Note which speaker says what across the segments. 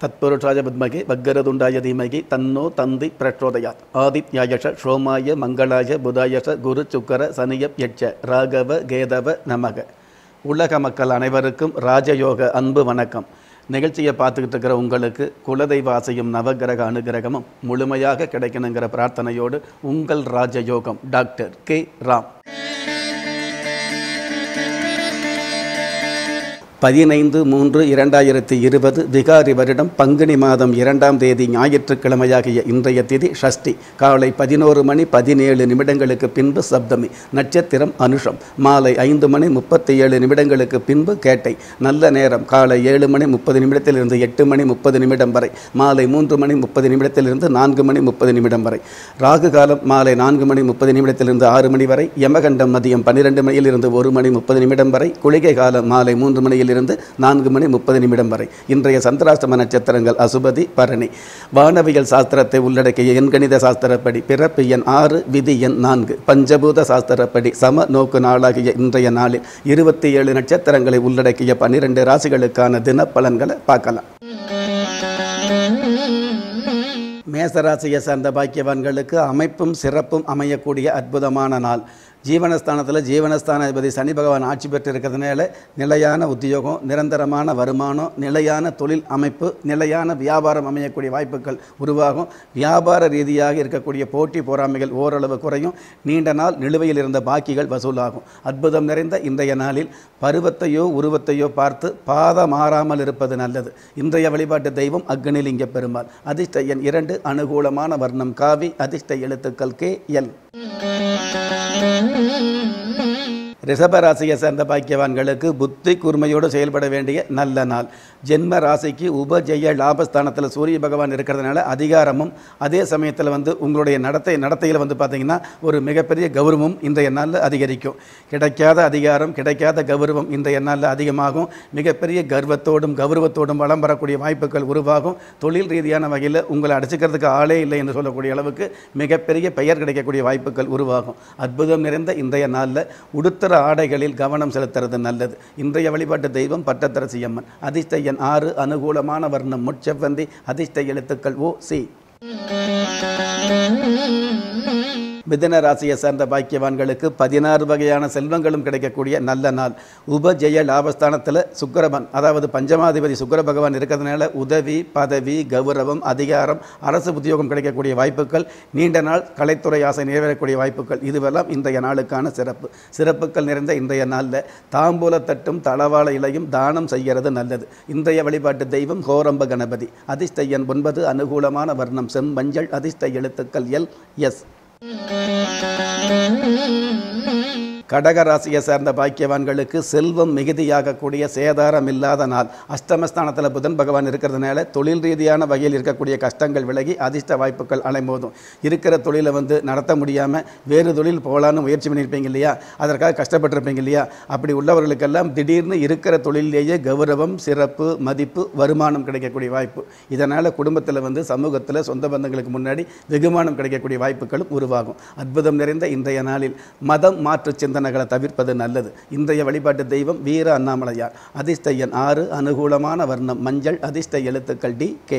Speaker 1: தத்புருஷாய வித்மகே வக்கரதுண்டாய தீமகி தன்னோ தந்தி பிரச்சோதயாத். ஆதித்யாயஷ சோமாய மங்களாய புதாயஷ குரு சுக்கர சனியப் யட்ச ராகவ கேதவ நமக. உலக மக்கள் அனைவருக்கும் ராஜயோக அன்பு வணக்கம். நிகழ்ச்சியை பார்த்துக்கிட்டு இருக்கிற உங்களுக்கு குலதெய்வ ஆசையும் நவகிரக அனுகிரகமும் முழுமையாக கிடைக்கணுங்கிற பிரார்த்தனையோடு உங்கள் ராஜயோகம் டாக்டர் கே ராம். 15/3/2020 விகாரி வருடம் பங்குனி மாதம் 2ஆம் தேதி ஞாயிற்றுக்கிழமையாகிய இன்றைய திதி ஷஷ்டி. காலை 11:17 பின்பு சப்தமி. நட்சத்திரம் அனுஷம். மாலை 5:37 பின்பு கேட்டை. நல்ல நேரம் காலை 7:30 8:30 வரை. மாலை 3:30 4:30 வரை. ராகு காலம் மாலை 4:30 6 மணி வரை. யமகண்டம் மதியம் 12 மணியிலிருந்து 1:30 வரை. குளிகை காலம் மாலை 3 மணியில் 4:30 வரை. இன்றைய சந்திராஷ்டம நட்சத்திரங்கள் அசுபதி, பரணி. வானவியல் சாஸ்திரத்தை உள்ளடக்கிய எண்கணித சாஸ்திரப்படி பிறப்பு எண் 6, விதி எண் 4. பஞ்சபூத சாஸ்திரப்படி சம நோக்கு நாளாகிய இன்றைய நாளில் 27 நட்சத்திரங்களை உள்ளடக்கிய 12 ராசிகளுக்கான தின பலன்களை பார்க்கலாம். மேசராசியை சார்ந்த பாக்கியவான்களுக்கு அமைப்பும் சிறப்பும் அமையக்கூடிய அற்புதமான நாள். ஜீவனஸ்தானத்தில் ஜீவனஸ்தானாதிபதி சனி பகவான் ஆட்சி பெற்று இருக்கிறதுனால நிலையான உத்தியோகம், நிரந்தரமான வருமானம், நிலையான தொழில் அமைப்பு, நிலையான வியாபாரம் அமையக்கூடிய வாய்ப்புகள் உருவாகும். வியாபார ரீதியாக இருக்கக்கூடிய போட்டி பொறாமைகள் ஓரளவு குறையும். நீண்ட நாள் நிலுவையில் இருந்த பாக்கிகள் வசூலாகும். அற்புதம் நிறைந்த இன்றைய நாளில் பருவத்தையோ உருவத்தையோ பார்த்து பாதம் மாறாமல் இருப்பது நல்லது. இன்றைய வழிபாட்டு தெய்வம் அக்னிலிங்க பெருமாள். அதிர்ஷ்ட எண் 2, அனுகூலமான வர்ணம் காவி, அதிர்ஷ்ட எழுத்துக்கள் கே எல். ரிஷபராசியை சேர்ந்த பாக்கியவான்களுக்கு புத்தி கூர்மையோடு செயல்பட வேண்டிய நல்ல நாள். ஜென்ம ராசிக்கு உபஜெய லாபஸ்தானத்தில் சூரிய பகவான் இருக்கிறதுனால அதிகாரமும் அதே சமயத்தில் உங்களுடைய நடத்தையில் பார்த்தீங்கன்னா ஒரு மிகப்பெரிய கௌரவம் இன்றைய நாளில் அதிகரிக்கும். கிடைக்காத அதிகாரம், கிடைக்காத கௌரவம் இன்றைய நாளில் அதிகமாகும். மிகப்பெரிய கர்வத்தோடும் கௌரவத்தோடும் வளம் வரக்கூடிய வாய்ப்புகள் உருவாகும். தொழில் ரீதியான வகையில் உங்களை அடிச்சுக்கிறதுக்கு ஆளே இல்லை என்று சொல்லக்கூடிய அளவுக்கு மிகப்பெரிய பெயர் கிடைக்கக்கூடிய வாய்ப்புகள் உருவாகும். அற்புதம் நிறைந்த இன்றைய நாளில் உடுத்தர ஆடைகளில் கவனம் செலுத்துறது நல்லது. இன்றைய வழிபாட்டு தெய்வம் பட்டத்தரசி அம்மன். அதிர்ஷ்ட எண் 6, அனுகூலமான வர்ணம் முட்செவ்வந்தி, அதிர்ஷ்ட எழுத்துக்கள் ஓ சி. மிதுன ராசியை சார்ந்த பாக்கியவான்களுக்கு 16 வகையான செல்வங்களும் கிடைக்கக்கூடிய நல்ல நாள். உபஜெய லாபஸ்தானத்தில் சுக்கிரபன், அதாவது பஞ்சமாதிபதி சுக்கிர பகவான் இருக்கிறதுனால உதவி, பதவி, கௌரவம், அதிகாரம், அரசு உத்தியோகம் கிடைக்கக்கூடிய வாய்ப்புகள், நீண்ட நாள் கலைத்துறை ஆசை நிறைவேறக்கூடிய வாய்ப்புகள், இதுவெல்லாம் இன்றைய நாளுக்கான சிறப்புகள் நிறைந்த இன்றைய நாளில் தாம்பூலத்தட்டும் தளவாழ இலையும் தானம் செய்கிறது நல்லது. இன்றைய வழிபாட்டு தெய்வம் கோரம்ப கணபதி. அதிர்ஷ்ட எண் 9, அனுகூலமான வர்ணம் செம்மஞ்சள், அதிர்ஷ்ட எழுத்துக்கள் எல் எஸ். கடகராசியை சார்ந்த பாக்கியவான்களுக்கு செல்வம் மிகுதியாகக்கூடிய சேதாரம் இல்லாத நாள். அஷ்டமஸ்தானத்தில் புதன் பகவான் இருக்கிறதுனால தொழில் ரீதியான வகையில் இருக்கக்கூடிய கஷ்டங்கள் விலகி அதிர்ஷ்ட வாய்ப்புகள் அலைமோதும். இருக்கிற தொழிலை நடத்த முடியாமல் வேறு தொழில் போகலான்னு முயற்சி பண்ணியிருப்பீங்க இல்லையா, அதற்காக கஷ்டப்பட்டிருப்பீங்க இல்லையா, அப்படி உள்ளவர்களுக்கெல்லாம் திடீர்னு இருக்கிற தொழிலேயே கௌரவம், சிறப்பு, மதிப்பு, வருமானம் கிடைக்கக்கூடிய வாய்ப்பு. இதனால் குடும்பத்தில் சமூகத்தில் சொந்த பந்தங்களுக்கு முன்னாடி வெகுமானம் கிடைக்கக்கூடிய வாய்ப்புகளும் உருவாகும். அற்புதம் நிறைந்த இன்றைய நாளில் மதம் மாற்று சிந்தனைகளை தவிர்ப்பது நல்லது. இன்றைய வழிபாட்டு தெய்வம் வீர அண்ணாமலையார். அதிர்ஷ்ட எண் 6, அனுகூலமான வர்ணம் மஞ்சள், அதிர்ஷ்ட எழுத்துக்கள் டி கே.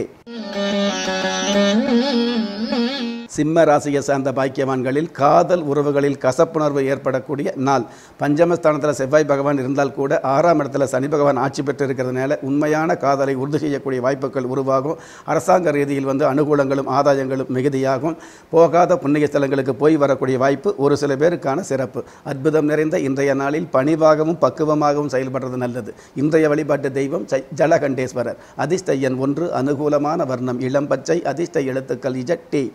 Speaker 1: சிம்ம ராசியை சார்ந்த பாக்கியவான்களில் காதல் உறவுகளில் கசப்புணர்வு ஏற்படக்கூடிய நாள். பஞ்சமஸ்தானத்தில் செவ்வாய் பகவான் இருந்தால் கூட 6ஆம் இடத்துல சனி பகவான் ஆட்சி பெற்று இருக்கிறதுனால உண்மையான காதலை உறுதி செய்யக்கூடிய வாய்ப்புகள் உருவாகும். அரசாங்க ரீதியில் அனுகூலங்களும் ஆதாயங்களும் மிகுதியாகும். போகாத புண்ணிய ஸ்தலங்களுக்கு போய் வரக்கூடிய வாய்ப்பு ஒரு சில பேருக்கான சிறப்பு. அற்புதம் நிறைந்த இன்றைய நாளில் பணிவாகவும் பக்குவமாகவும் செயல்படுறது நல்லது. இன்றைய வழிபாட்டு தெய்வம் ஜலகண்டேஸ்வரர். அதிர்ஷ்ட எண் 1, அனுகூலமான வர்ணம் இளம் பச்சை, அதிர்ஷ்ட எழுத்துக்கள் இஜட் டி.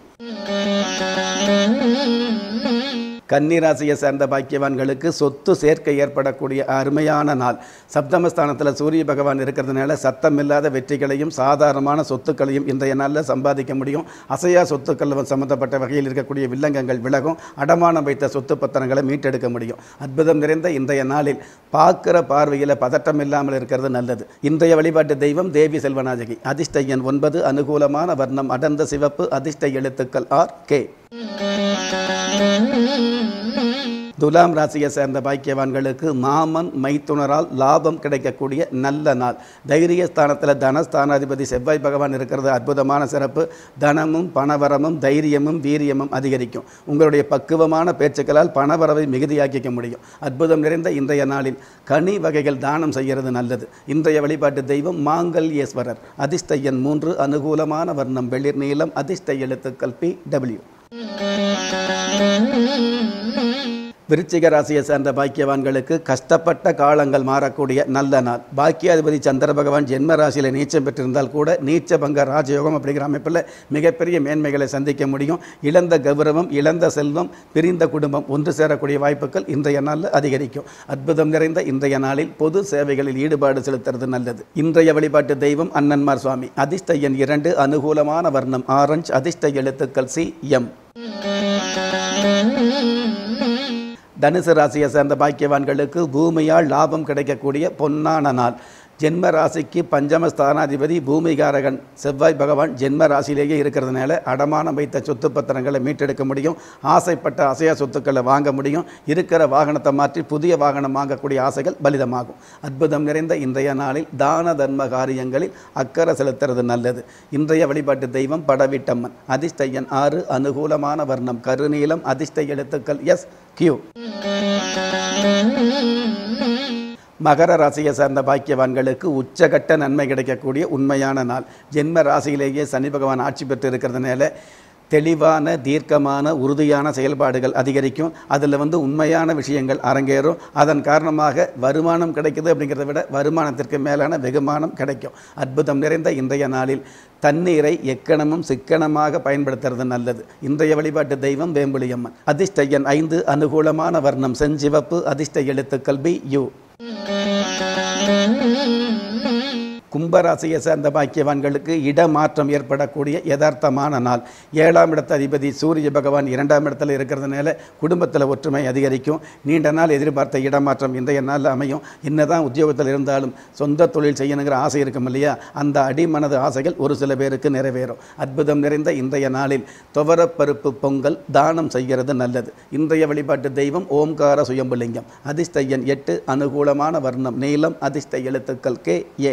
Speaker 1: கன்னிராசியை சேர்ந்த பாக்கியவான்களுக்கு சொத்து சேர்க்கை ஏற்படக்கூடிய அருமையான நாள். சப்தமஸ்தானத்தில் சூரிய பகவான் இருக்கிறதுனால சத்தமில்லாத வெற்றிகளையும் சாதாரணமான சொத்துக்களையும் இன்றைய நாளில் சம்பாதிக்க முடியும். அசையா சொத்துக்கள் சம்பந்தப்பட்ட வகையில் இருக்கக்கூடிய வில்லங்கங்கள் விலகும். அடமானம் வைத்த சொத்து பத்திரங்களை மீட்டெடுக்க முடியும். அற்புதம் நிறைந்த இன்றைய நாளில் பார்க்கிற பார்வையில் பதட்டம் இல்லாமல் இருக்கிறது நல்லது. இன்றைய வழிபாட்டு தெய்வம் தேவி செல்வநாயகி. அதிர்ஷ்ட எண் 9, அனுகூலமான வர்ணம் அடர்ந்த சிவப்பு, அதிர்ஷ்ட எழுத்துக்கள் ஆர் கே. துலாம் ராசியை சேர்ந்த பாக்கியவான்களுக்கு மாமன் மைத்துனரால் லாபம் கிடைக்கக்கூடிய நல்ல நாள். தைரிய ஸ்தானத்தில் தனஸ்தானாதிபதி செவ்வாய் பகவான் இருக்கிறது அற்புதமான சிறப்பு. தனமும் பணவரமும் தைரியமும் வீரியமும் அதிகரிக்கும். உங்களுடைய பக்குவமான பேச்சுக்களால் பணவரவை மிகுதியாக்கிக்க முடியும். அற்புதம் நிறைந்த இன்றைய நாளில் கனி வகைகள் தானம் செய்கிறது நல்லது. இன்றைய வழிபாட்டு தெய்வம் மாங்கல்யேஸ்வரர். அதிர்ஷ்ட எண் 3, அனுகூலமான வர்ணம் வெளிர் நீளம், அதிர்ஷ்ட எழுத்துக்கள் PW. விருச்சிக ராசியை சேர்ந்த பாக்கியவான்களுக்கு கஷ்டப்பட்ட காலங்கள் மாறக்கூடிய நல்ல நாள். பாக்கியாதிபதி சந்திர பகவான் ஜென்ம ராசியில் நீச்சம் பெற்றிருந்தால் கூட நீச்ச பங்க ராஜயோகம் அப்படிங்கிற அமைப்பில் மிகப்பெரிய மேன்மைகளை சந்திக்க முடியும். இழந்த கௌரவம், இழந்த செல்வம், பிரிந்த குடும்பம் ஒன்று சேரக்கூடிய வாய்ப்புகள் இன்றைய நாளில் அதிகரிக்கும். அற்புதம் நிறைந்த இன்றைய நாளில் பொது சேவைகளில் ஈடுபாடு செலுத்துறது நல்லது. இன்றைய வழிபாட்டு தெய்வம் அண்ணன்மார் சுவாமி. அதிர்ஷ்ட எண் 2, அனுகூலமான வர்ணம் ஆரஞ்சு, அதிர்ஷ்ட எழுத்துக்கள் CM. தனுசு ராசியை சேர்ந்த பாக்கியவான்களுக்கு பூமியால் லாபம் கிடைக்கக்கூடிய பொன்னான நாள். ஜென்ம ராசிக்கு பஞ்சம ஸ்தானாதிபதி பூமிகாரகன் செவ்வாய் பகவான் ஜென்ம ராசியிலேயே இருக்கிறதுனால அடமானம் வைத்த சொத்து பத்திரங்களை மீட்டெடுக்க முடியும். ஆசைப்பட்ட அசையா சொத்துக்களை வாங்க முடியும். இருக்கிற வாகனத்தை மாற்றி புதிய வாகனம் வாங்கக்கூடிய ஆசைகள் பலிதமாகும். அற்புதம் நிறைந்த இன்றைய நாளில் தான தர்ம காரியங்களில் அக்கறை செலுத்துறது நல்லது. இன்றைய வழிபாட்டு தெய்வம் படவீட்டம்மன். அதிர்ஷ்ட எண் 6, அனுகூலமான வர்ணம் கருநீலம், அதிர்ஷ்ட எழுத்துக்கள் SQ. மகர ராசியை சார்ந்த பாக்கியவான்களுக்கு உச்சகட்ட நன்மை கிடைக்கக்கூடிய உண்மையான நாள். ஜென்ம ராசியிலேயே சனி பகவான் ஆட்சி பெற்று இருக்கிறதுனால தெளிவான தீர்க்கமான உறுதியான செயல்பாடுகள் அதிகரிக்கும். அதில் உண்மையான விஷயங்கள் அரங்கேறும். அதன் காரணமாக வருமானம் கிடைக்குது அப்படிங்கிறத விட வருமானத்திற்கு மேலான வெகுமானம் கிடைக்கும். அற்புதம் நிறைந்த இன்றைய நாளில் தண்ணீரை எக்கணமும் சிக்கனமாக பயன்படுத்துறது நல்லது. இன்றைய வழிபாட்டு தெய்வம் வேம்புலியம்மன். அதிர்ஷ்ட எண் 5, அனுகூலமான வர்ணம் செஞ்சிவப்பு, அதிர்ஷ்ட எழுத்துக்கள் BU. கும்பராசியை சேர்ந்த பாக்கியவான்களுக்கு இடமாற்றம் ஏற்படக்கூடிய யதார்த்தமான நாள். 7ஆம் இடத்த அதிபதி சூரிய பகவான் 2ஆம் இடத்துல இருக்கிறதுனால குடும்பத்தில் ஒற்றுமை அதிகரிக்கும். நீண்ட நாள் எதிர்பார்த்த இடமாற்றம் இன்றைய நாளில் அமையும். என்னதான் உத்தியோகத்தில் இருந்தாலும் சொந்த தொழில் செய்யணுங்கிற ஆசை இருக்கும் இல்லையா, அந்த அடிமனது ஆசைகள் ஒரு சில பேருக்கு நிறைவேறும். அற்புதம் நிறைந்த இன்றைய நாளில் துவரப்பருப்பு பொங்கல் தானம் செய்கிறது நல்லது. இன்றைய வழிபாட்டு தெய்வம் ஓம்கார சுயம்புலிங்கம். அதிர்ஷ்ட எண் 8, அனுகூலமான வர்ணம் நீலம், அதிர்ஷ்ட எழுத்துக்கள் KA.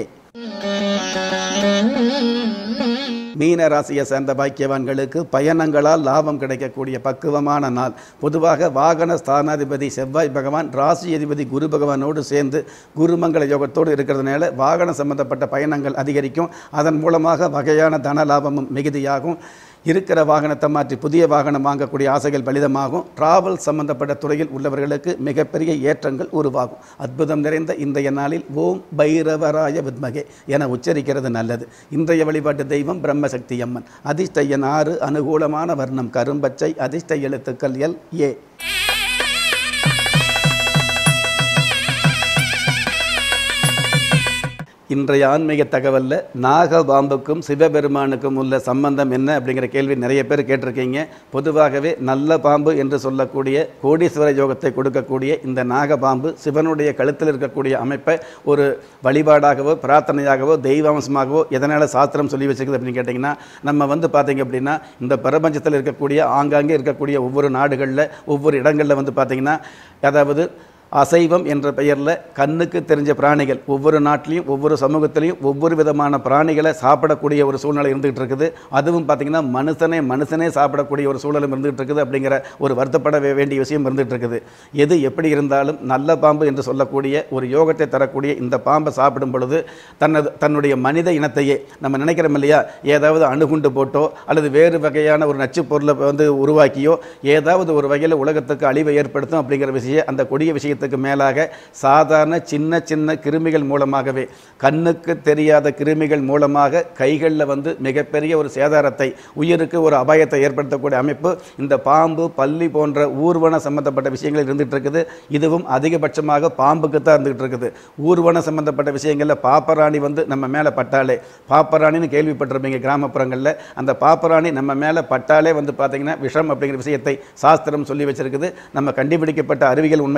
Speaker 1: மீன ராசியை சேர்ந்த பாக்கியவான்களுக்கு பயணங்களால் லாபம் கிடைக்கக்கூடிய பக்குவமான நாள். பொதுவாக வாகன ஸ்தானாதிபதி செவ்வாய் பகவான் ராசி அதிபதி குரு பகவானோடு சேர்ந்து குருமங்கள யோகத்தோடு இருக்கிறதுனால வாகன சம்பந்தப்பட்ட பயணங்கள் அதிகரிக்கும். அதன் மூலமாக வகையான தன லாபமும் மிகுதியாகும். இருக்கிற வாகனத்தை மாற்றி புதிய வாகனம் வாங்கக்கூடிய ஆசைகள் பலிதமாகும். டிராவல் சம்பந்தப்பட்ட துறையில் உள்ளவர்களுக்கு மிகப்பெரிய ஏற்றங்கள் உருவாகும். அற்புதம் நிறைந்த இன்றைய நாளில் ஓம் பைரவராய வித்மகே என உச்சரிக்கிறது நல்லது. இன்றைய வழிபாட்டு தெய்வம் பிரம்மசக்தி அம்மன். அதிர்ஷ்ட எண் 6, அனுகூலமான வர்ணம் கரும்பச்சை, அதிர்ஷ்ட எழுத்துக்கள் LA. இன்றைய ஆன்மீக தகவலில் நாகபாம்புக்கும் சிவபெருமானுக்கும் உள்ள சம்பந்தம் என்ன அப்படிங்கிற கேள்வி நிறைய பேர் கேட்டிருக்கீங்க. பொதுவாகவே நல்ல பாம்பு என்று சொல்லக்கூடிய கோடீஸ்வர யோகத்தை கொடுக்கக்கூடிய இந்த நாகபாம்பு சிவனுடைய கழுத்தில் இருக்கக்கூடிய அமைப்பை ஒரு வழிபாடாகவோ பிரார்த்தனையாகவோ தெய்வாம்சமாகவோ எதனால் சாஸ்திரம் சொல்லி வச்சுக்குது அப்படின்னு கேட்டிங்கன்னா, நம்ம பார்த்தீங்க அப்படின்னா இந்த பிரபஞ்சத்தில் இருக்கக்கூடிய ஆங்காங்கே இருக்கக்கூடிய ஒவ்வொரு நாடுகளில் ஒவ்வொரு இடங்களில் பார்த்தீங்கன்னா, அதாவது அசைவம் என்ற பெயரில் கண்ணுக்கு தெரிஞ்ச பிராணிகள் ஒவ்வொரு நாட்டிலையும் ஒவ்வொரு சமூகத்திலையும் ஒவ்வொரு விதமான பிராணிகளை சாப்பிடக்கூடிய ஒரு சூழ்நிலை இருந்துகிட்டு இருக்குது. அதுவும் பார்த்திங்கன்னா மனுஷனே சாப்பிடக்கூடிய ஒரு சூழலும் இருந்துகிட்டு இருக்குது. அப்படிங்கிற ஒரு வருத்தப்பட வேண்டிய விஷயம் இருந்துகிட்டு இருக்குது. எது எப்படி இருந்தாலும் நல்ல பாம்பு என்று சொல்லக்கூடிய ஒரு யோகத்தை தரக்கூடிய இந்த பாம்பை சாப்பிடும் பொழுது தன்னுடைய மனித இனத்தையே நம்ம நினைக்கிறோம் இல்லையா, ஏதாவது அணுகுண்டு போட்டோ அல்லது வேறு வகையான ஒரு நச்சு பொருளை உருவாக்கியோ ஏதாவது ஒரு வகையில் உலகத்துக்கு அழிவை ஏற்படுத்தும் அப்படிங்கிற விஷயம் அந்த கொடிய விஷயம் மேலாக சாதாரண சின்ன சின்ன கிருமிகள் மூலமாகவே கண்ணுக்கு தெரியாத கிருமிகள் மூலமாக கைகளில் மிகப்பெரிய ஒரு சேதாரத்தை உயிருக்கு ஒரு அபாயத்தை ஏற்படுத்தக்கூடிய அமைப்பு இந்த பாம்பு பல்லி போன்ற ஊர்வன சம்பந்தப்பட்ட விஷயங்கள் இருந்துகிட்டு இருக்குது. இதுவும் அதிகபட்சமாக பாம்புக்கு தான் இருந்துகிட்டு இருக்குது. ஊர்வன சம்பந்தப்பட்ட விஷயங்களில் பாப்பராணி நம்ம மேலே பட்டாலே, பாப்பராணின்னு கேள்விப்பட்டிருப்பீங்க கிராமப்புறங்களில், அந்த பாப்பராணி நம்ம மேலே பட்டாலே பார்த்தீங்கன்னா விஷம் அப்படிங்கிற விஷயத்தை சாஸ்திரம் சொல்லி வச்சிருக்குது. நம்ம கண்டுபிடிக்கப்பட்ட அறிவியல் உண்மையும் அதுதான்.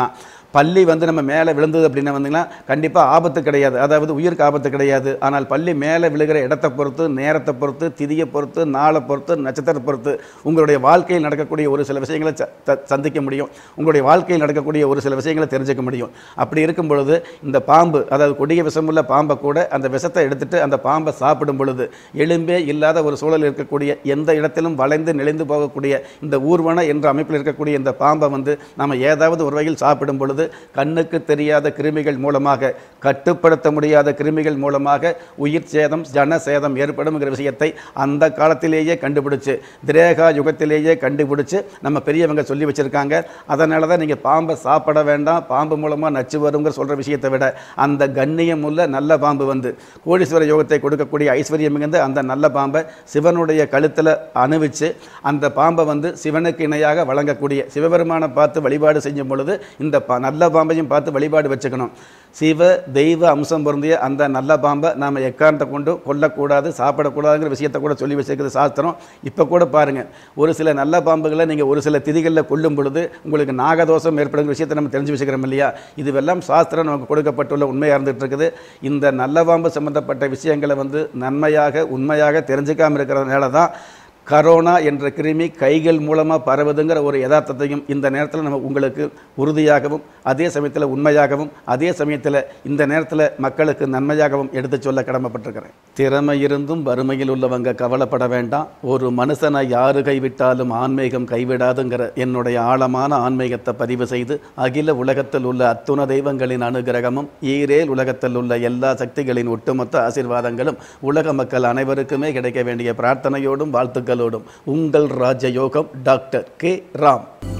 Speaker 1: பல்லி வந்து நம்ம மேலே விழுந்தது அப்படின்னா வந்தீங்கன்னா கண்டிப்பாக ஆபத்து கிடையாது, அதாவது உயிருக்கு ஆபத்து கிடையாது. ஆனால் பல்லி மேலே விழுகிற இடத்தை பொறுத்து, நேரத்தை பொறுத்து, திதியை பொறுத்து, நாளை பொறுத்து, நட்சத்திரத்தை பொறுத்து உங்களுடைய வாழ்க்கையில் நடக்கக்கூடிய ஒரு சில விஷயங்களை சந்திக்க முடியும், உங்களுடைய வாழ்க்கையில் நடக்கக்கூடிய ஒரு சில விஷயங்களை தெரிஞ்சுக்க முடியும். அப்படி இருக்கும் பொழுது இந்த பாம்பு, அதாவது கொடிய விஷமுள்ள பாம்பை கூட அந்த விஷத்தை எடுத்துட்டு அந்த பாம்பை சாப்பிடும் பொழுது எலும்பே இல்லாத ஒரு சூழல் இருக்கக்கூடிய, எந்த இடத்திலும் வளைந்து நெளிந்து போகக்கூடிய இந்த ஊர்வன என்ற அமைப்பில் இருக்கக்கூடிய இந்த பாம்பை வந்து நம்ம ஏதாவது ஒரு வகையில் சாப்பிடும் பொழுது கண்ணுக்கு தெரியாத கிருமிகள் மூலமாக, கட்டுப்படுத்த முடியாத கிருமிகள் மூலமாக உயிர் சேதம், ஜன சேதம் ஏற்படும்ங்கிற விஷயத்தை அந்த காலத்திலேயே கண்டுபிடிச்சு, திரேகா யுகத்திலேயே கண்டுபிடிச்சு நம்ம பெரியவங்க சொல்லி வச்சிருக்காங்க. அதனால தான் நீங்கள் பாம்பை சாப்பிட வேண்டாம், பாம்பு மூலமாக நச்சு வருங்கிற சொல்கிற விஷயத்தை விட அந்த கண்ணியம் உள்ள நல்ல பாம்பு வந்து கோடீஸ்வர யோகத்தை கொடுக்கக்கூடிய ஐஸ்வர்யம் மிகுந்த அந்த நல்ல பாம்பை சிவனுடைய கழுத்தில் அணிவிச்சு அந்த பாம்பை வந்து சிவனுக்கு இணையாக வழங்கக்கூடிய, சிவபெருமானை பார்த்து வழிபாடு செய்யும் பொழுது இந்த நல்ல பாம்பையும் பார்த்து வழிபாடு வச்சுக்கணும். சிவ தெய்வ அம்சம் பொருந்திய அந்த நல்ல பாம்பை நாம் எக்காரணத்தை கொண்டு கொல்லக்கூடாது, சாப்பிடக்கூடாதுங்கிற விஷயத்தை கூட சொல்லி வச்சிருக்கிறது சாஸ்திரம். இப்போ கூட பாருங்கள், ஒரு சில நல்ல பாம்புகளை நீங்கள் ஒரு சில திதிகளில் கொல்லும் பொழுது உங்களுக்கு நாகதோஷம் ஏற்படுங்கிற விஷயத்தை நம்ம தெரிஞ்சு வச்சுக்கிறோம் இல்லையா? இதுவெல்லாம் சாஸ்திரம் நமக்கு கொடுக்கப்பட்டுள்ள உண்மையாக இருந்துகிட்டு இருக்குது. இந்த நல்ல பாம்பு சம்பந்தப்பட்ட விஷயங்களை வந்து நன்மையாக உண்மையாக தெரிஞ்சுக்காமல் இருக்கிறதுனால தான் கரோனா என்ற கிருமி கைகள் மூலமாக பரவுதுங்கிற ஒரு யதார்த்தத்தையும் இந்த நேரத்தில் நம்ம உங்களுக்கு உறுதியாகவும், அதே சமயத்தில் உண்மையாகவும், அதே சமயத்தில் இந்த நேரத்தில் மக்களுக்கு நன்மையாகவும் எடுத்து சொல்ல கடமைப்பட்டிருக்கிறேன். திறமை இருந்தும் வறுமையில் உள்ளவங்க கவலைப்பட வேண்டாம். ஒரு மனுஷனை யாரு கைவிட்டாலும் ஆன்மீகம் கைவிடாதுங்கிற என்னுடைய ஆழமான ஆன்மீகத்தை பதிவு செய்து அகில உலகத்தில் உள்ள அத்துண தெய்வங்களின் அனுகிரகமும் ஈரேல் உலகத்தில் உள்ள எல்லா சக்திகளின் ஒட்டுமொத்த ஆசீர்வாதங்களும் உலக மக்கள் அனைவருக்குமே கிடைக்க வேண்டிய பிரார்த்தனையோடும் வாழ்த்துக்கள் உங்கள் ராஜயோகம் டாக்டர் கே ராம்.